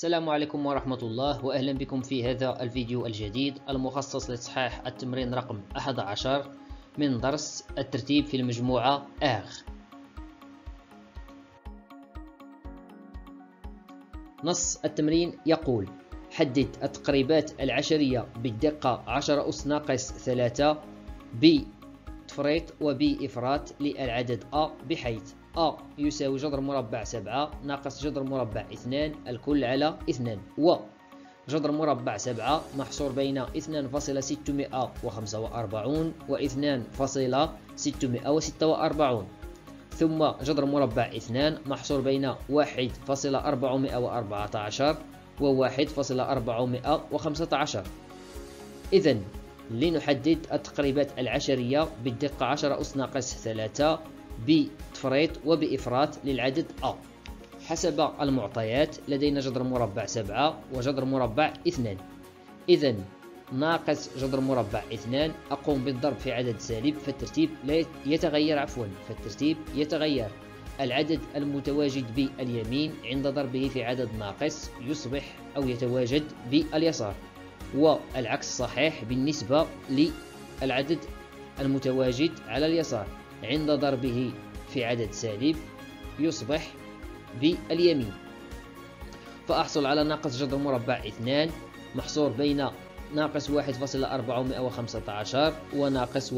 السلام عليكم ورحمة الله، وأهلا بكم في هذا الفيديو الجديد المخصص لإصحاح التمرين رقم 11 من درس الترتيب في المجموعة آغ. نص التمرين يقول: حدد التقريبات العشرية بالدقة 10 أس ناقص 3 بتفريط وبإفراط للعدد أ، بحيث أ يساوي جذر مربع 7 ناقص جذر مربع 2 الكل على 2، و جذر مربع 7 محصور بين 2.645 و 2.646، ثم جذر مربع 2 محصور بين 1.414 و 1.415. إذن لنحدد التقريبات العشرية بالدقة 10 أس ناقص 3 بتفريط وبإفراط للعدد أ. حسب المعطيات لدينا جذر مربع 7 وجذر مربع 2. إذن ناقص جذر مربع 2 أقوم بالضرب في عدد سالب، فالترتيب لا يتغير، فالترتيب يتغير. العدد المتواجد باليمين عند ضربه في عدد ناقص يصبح أو يتواجد باليسار، والعكس صحيح بالنسبة للعدد المتواجد على اليسار، عند ضربه في عدد سالب يصبح باليمين. فأحصل على ناقص جذر مربع 2 محصور بين ناقص 1.415 وناقص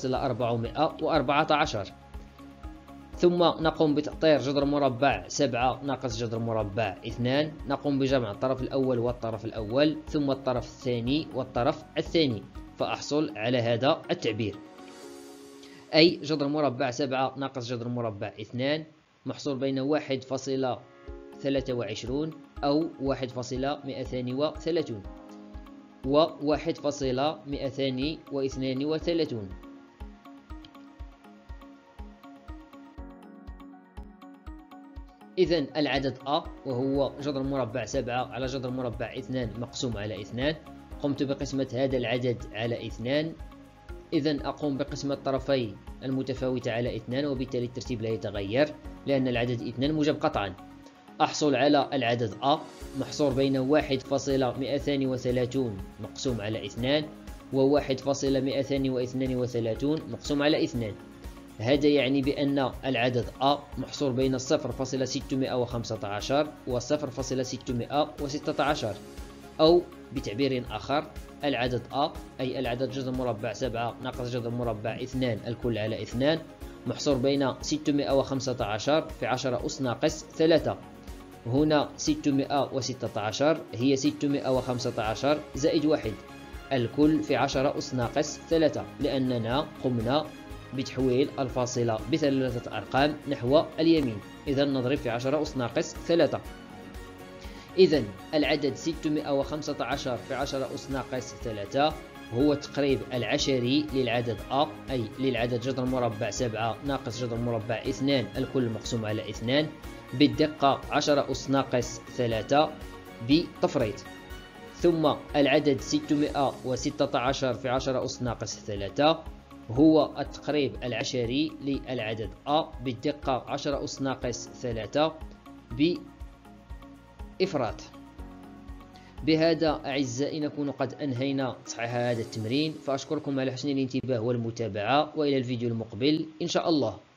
1.414، ثم نقوم بتأطير جذر مربع 7 ناقص جذر مربع 2، نقوم بجمع الطرف الأول والطرف الأول ثم الطرف الثاني والطرف الثاني، فأحصل على هذا التعبير، أي جذر مربع 7 ناقص جذر مربع 2 محصور بين 1.23 أو 1.230 و 1.232. إذن العدد أ وهو جذر مربع 7 على جذر مربع 2 مقسوم على 2، قمت بقسمة هذا العدد على 2. إذن أقوم بقسمة الطرفين المتفاوتة على 2، وبالتالي الترتيب لا يتغير لأن العدد 2 موجب قطعا. أحصل على العدد أ محصور بين 1.230 مقسوم على 2 و 1.232 مقسوم على 2. هذا يعني بأن العدد أ محصور بين 0.615 و 0.616، أو بتعبير آخر العدد أ أي العدد جذر مربع 7 ناقص جذر مربع 2 الكل على 2 محصور بين 615 في 10 أس ناقص 3. هنا 616 هي 615 زائد 1 الكل في 10 أس ناقص 3، لأننا قمنا بتحويل الفاصلة بثلاثة أرقام نحو اليمين. إذا نضرب في 10 أس ناقص 3. إذن العدد 615 في 10 أس ناقص 3 هو التقريب العشري للعدد أ، أي للعدد جذر مربع 7 ناقص جذر مربع 2 الكل مقسوم على 2 بالدقة 10 أس ناقص 3 بتفريط. ثم العدد 616 في 10 أس ناقص 3 هو التقريب العشري للعدد أ بالدقة 10 أس ناقص 3 بإفراط. بهذا أعزائي نكون قد أنهينا تصحيح هذا التمرين، فأشكركم على حسن الانتباه والمتابعة، وإلى الفيديو المقبل إن شاء الله.